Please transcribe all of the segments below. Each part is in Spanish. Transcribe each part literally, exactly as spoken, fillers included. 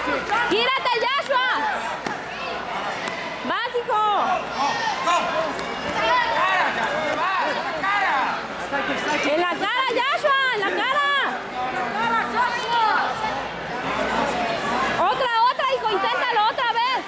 ¡Gírate, Joshua! ¡Vas, hijo! ¡En la cara, Joshua! ¡En la cara! ¡Otra, otra, hijo! ¡Inténtalo otra vez!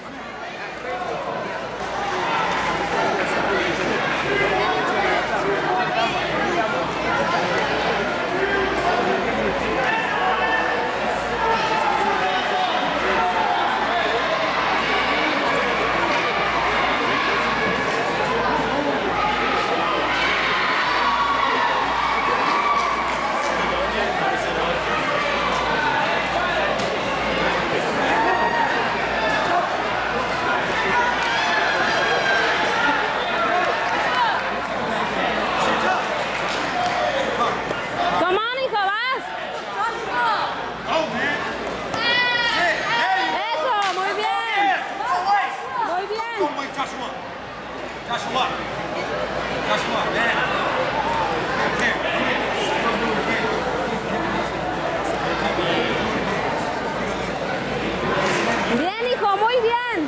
Bien, hijo, muy bien.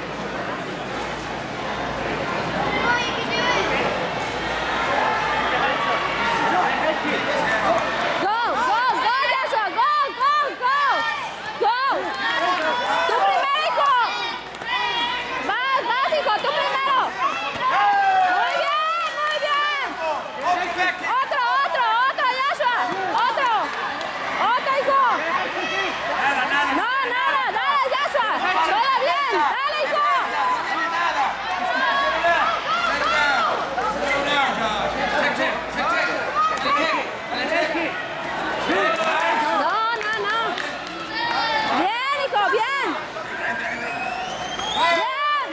Go, go, go, Joshua, go, go, go, go. Tú primero, hijo. Vas, vas, hijo, tú primero. Muy bien, muy bien. Otro, otro, otro, Joshua. Otro. Otro, hijo. No, nada, nada, Joshua. Todo bien. Dale, hijo. No, no, no. Bien, hijo, bien. Bien.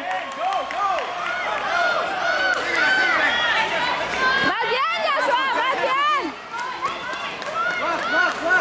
Vas bien, Joshua, vas bien.